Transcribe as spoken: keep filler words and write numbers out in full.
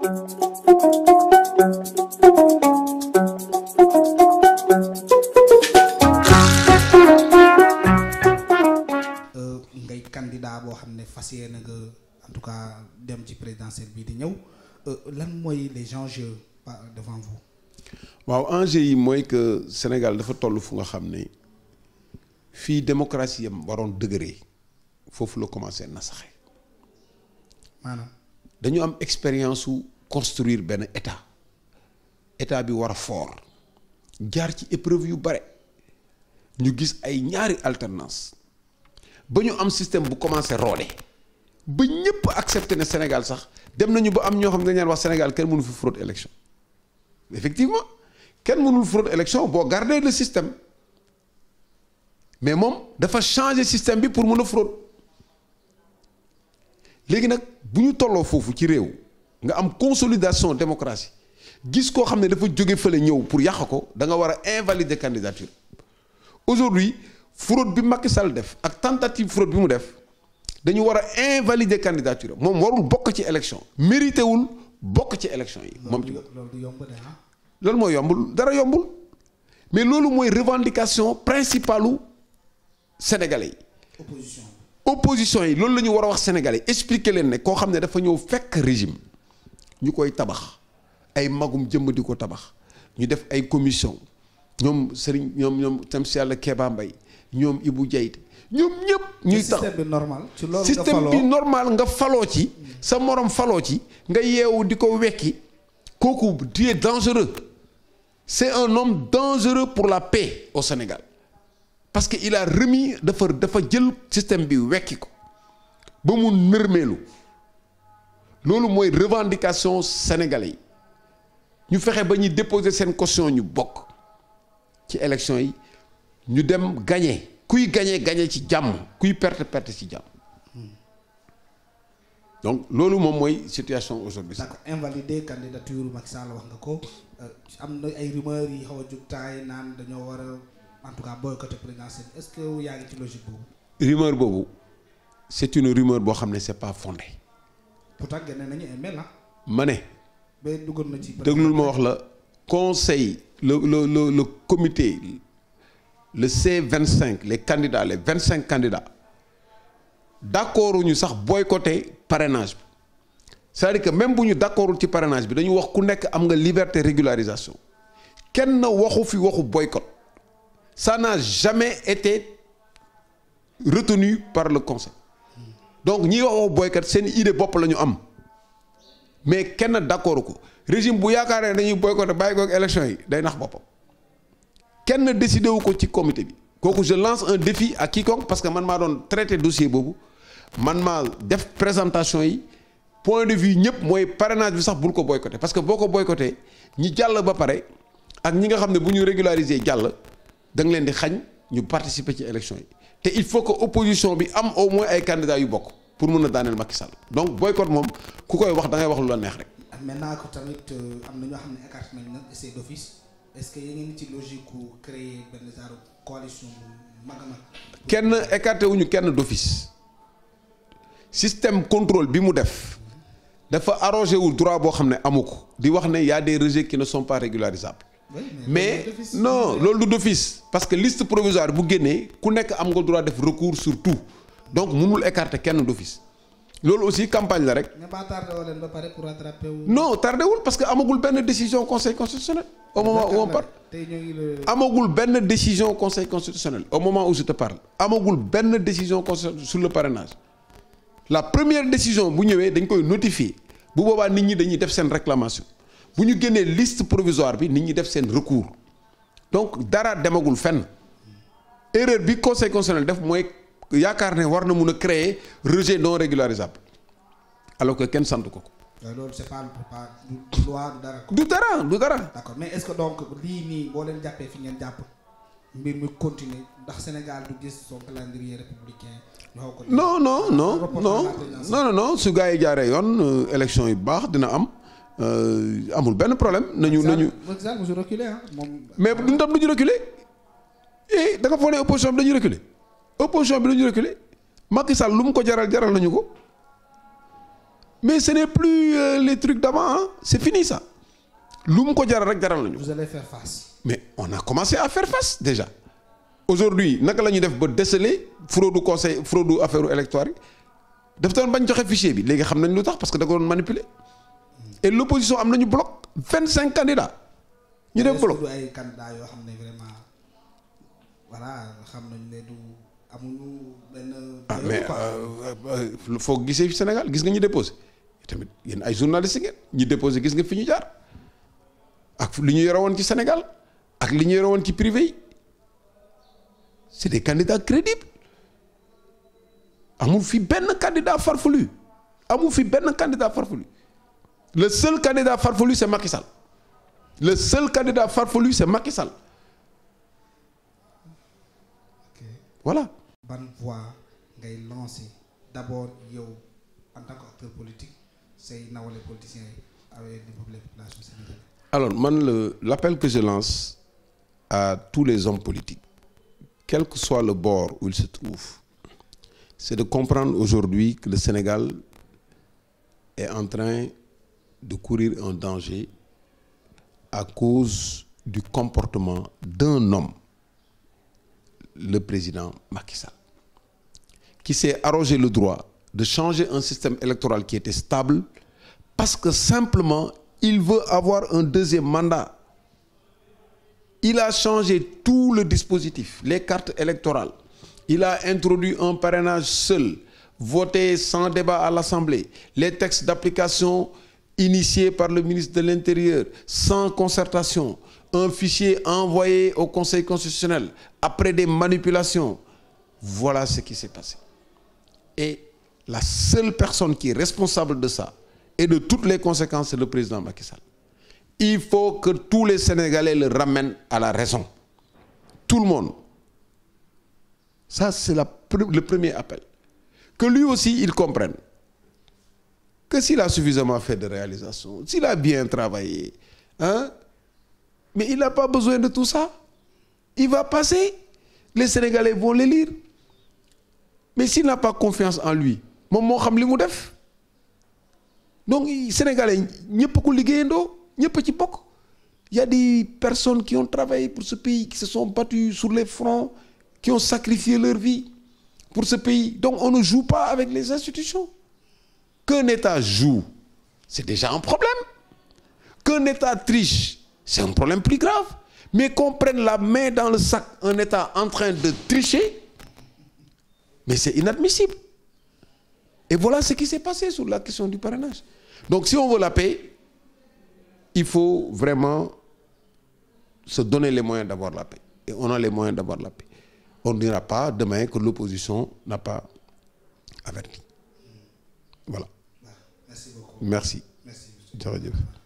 ngay candidat boo xam ne fas yéene nga en tout cas dem ci présidentielle bii di ñëw lan mooy les enjeux devant vous. waaw enjeu yi mooy que Sénégal dafa toll fu nga xam ne fii démocratie yam waroon dëgëree foofu la commencé nasaxe. maanaam dañu am expérience su construire benn état état bi war a fort jaar ci épreuve yu bare ñu gis ay ñaari alternance ba ñu am système bu commencé roode ba ñëpp accepté ne Sénégal sax dem nañu ba am ñoo xam ne dañu leen wax Sénégal kenn mënu fi fraude élection effectivement kenn mënul fraude élection boo garder le système mais moom dafa changer système bi pour mën a fraude léegi nag bu ñu tolloo foofu ci réew nga am consolidation démocratie gis koo xam ne dafa jóge fële ñëw pour yàq ko da nga war a invalider candidature aujourd'hui fraude bi Macky Sall def ak tentative fraude bi mu def dañu war a invalider candidature moom warul bokk ci élection mérité wul bokk ci élection yi. moom ci loolu yomb de ah. loolu mooy yombul dara yombul mais loolu mooy revendication principale u sénégalais yi. opposition opposition yi loolu la ñu war a wax sénégalais yi expliquer leen ne koo xam ne dafa ñëw fekk régime ñu koy tabax ay magum jëmm di ko tabax ñu def ay commission ñoom Serigne ñoom ñoom tam si yàlla Kéba Mbaye ñoom Ibou Diaye ñoom ñëpp. ñuy tax système bi normal. ci loolu nga système bi normal nga faloo ci. sa morom faloo ci. nga yeewu di ko wekki kooku tu es dangereux c'est un homme dangereux pour la paix au Sénégal parce que il a remis dafa dafa jël système bi wekki ko ba mu nërmeelu loolu mooy revendication sénégalais yi ñu fexe ba ñuy déposer seen caution ñu bokk ci élection yi ñu dem gagner. kuy gagné gagné ci jàmm kuy perte perte ci jàmm donc loolu moom mooy situation aujourd'hui. d'accord invalider candidature Macky Sall wax nga ko am na ay rumeurs yi xaw a jug taay naan dañoo war a en tout cas boycotter présidentielle est-ce que yaa ngi ci logique boobu. rumeur boobu c'est une rumeur boo xam ne c'est pas fondé. pourtant génne nañu ay mail. ma ne. ba duggoon na ci. déglul ma wax la conseil le le le le comité. le C vingt-cinq les candidats les vingt-cinq candidats d'accord ñu sax boycotter parrainage bi c'est-à-dire que même bu ñu d'accordul ci parrainage bi dañu wax ku nekk am nga liberté régularisation kenn waxu fi waxu boycott ça n'a jamais été retenu par le conseil donc ñi wax waxu boycott seen idée bopp la ñu am mais kenn d'accord ko régime bu yaakaaree dañuy boycotter bàyyi ko ak élection yi day nax boppam. kenn décidé wu ko ci comité bi kooku je lance un défi à quiconque parce que man maa doon traité dossier boobu man maa def présentation yi point de vue ñëpp mooy parrainage bi sax bul ko boycotté parce que boo ko boycotté ñi jàll ba pare ak ñi nga xam ne bu ñu régulariser jàll da nga leen di xañ ñu participer ci élection yi te il faut que opposition bi am au moins ay candidats yu bokk pour mun a daaneel Macky Sall donc boycott moom ku koy wax da ngay wax lu la neex rek. maintenant que tamit am na ñoo xam ne écarté nañ nag essai d'office. est-ce que yéen ngi ci logique ku créer benn genre coalition mag a mag. kenn écarté wuñu kenn d'office système contrôle bi mu def dafa arrogé wu droit boo xam ne amu ko di wax ne y a des rejets qui ne sont pas régularisables. Oui, mais, mais non loolu du d'office parce que liste provisoire bu génnee ku nekk am nga droit def recours sur tout donc mënul écarter kenn d'office loolu aussi campagne la rek. mais pas tardé wu leen ba pare pour rattraper wu. non tardé wul parce que amagul benn décision conseil constitutionnel. au moment où on parle amagul benn décision conseil constitutionnel au moment où je te parle amagul benn décision conseil sur le parrainage la première décision bu ñëwee dañ koy notifier bu boobaa nit ñi dañuy def seen réclamation bu ñu génnee liste provisoire bi nit ñi def seen recours donc dara demagul fenn erreur bi conseil constitutionnel def mooy yaakaar ne war na mun a créer rejet non régularisable alors que kenn sant ko ko. loolu c'est pas pas du loi du dara. du dara du dara. d'accord mais est-ce que donc lii nii boo leen jàppee fi ngeen jàpp mbir mi continuer ndax Sénégal du gis son calendrier républicain. non non non non non non su gars yi jaaree yoon élection yu baax dina am amul benn problème. nañu nañu mais duñ tam duñu reculer eh da nga foog ne opposition bi dañuy reculer opposition bi dañuy reculer Macky Sall lu mu ko jaral jaral nañu ko mais ce n'est plus euh, les trucs d'avant, hein. C'est fini ça. Lu mu ko jaral rek jaral nañu. Vous allez faire face. Mais on a commencé à faire face déjà. Aujourd'hui naka la ñuy def ba déceler fraude conseil fraude affaire électorale yi daf doon bañ joxe fichier bi léegi xam nañ lu tax parce que da ko doon manipuler. Et l'opposition am nañu bloc vingt cinq candidats. ñu def bloc ay candidats yoo xam ne vraiment voilà xam nañ ne du amuñu benn. ah mais foo gisee fi Sénégal gis nga ñu déposé tamit yéen ay journalistes ngeen ñi déposé gis nga fi ñu jaar ak li ñu yore woon ci Sénégal ak li ñu yore woon ci privé yi c'est des candidats crédibles amul fi benn candidat farfelu amul fi benn candidat farfelu le seul candidat farfelu c'est Macky Sall le seul candidat farfelu c'est Macky Sall ok voilà. ban voie ngay lancer d'abord yow en tant qu'acteur politique say nawale politiciens yi avec les populations sénégalaises. Alors man le l'appel que je lance à tous les hommes politiques quel que soit le bord où ils se trouvent c'est de comprendre aujourd'hui que le Sénégal est en train de courir un danger à cause du comportement d'un homme, le président Macky Sall, qui s'est arrogé le droit de changer un système électoral qui était stable parce que simplement il veut avoir un deuxième mandat. Il a changé tout le dispositif, les cartes électorales. Il a introduit un parrainage seul, voté sans débat à l'Assemblée, les textes d'application initiés par le ministre de l'Intérieur, sans concertation, un fichier envoyé au Conseil constitutionnel après des manipulations. Voilà ce qui s'est passé. Et la seule personne qui est responsable de ça et de toutes les conséquences, c'est le président Macky Sall. Il faut que tous les Sénégalais le ramènent à la raison. Tout le monde. Ça, c'est la, le premier appel. Que lui aussi, il comprenne que s'il a suffisamment fait de réalisation, s'il a bien travaillé, hein, mais il n'a pas besoin de tout ça. Il va passer. Les Sénégalais vont le lire. Mais s'il n'a pas confiance en lui, moom moo xam li mu def. Donc, Sénégalais, ñëpp ko liggéeyandoo. Il y a des personnes qui ont travaillé pour ce pays, qui se sont battues sur les fronts, qui ont sacrifié leur vie pour ce pays. Donc on ne joue pas avec les institutions. Qu'un État joue, c'est déjà un problème. Qu'un État triche, c'est un problème plus grave. Mais qu'on prenne la main dans le sac, un État en train de tricher, mais c'est inadmissible. Et voilà ce qui s'est passé sur la question du parrainage. Donc si on veut la paix, il faut vraiment se donner les moyens d'avoir la paix. Et on a les moyens d'avoir la paix. On ne dira pas demain que l'opposition n'a pas averti. Voilà. Merci beaucoup. Merci. Merci. Jërëjëf.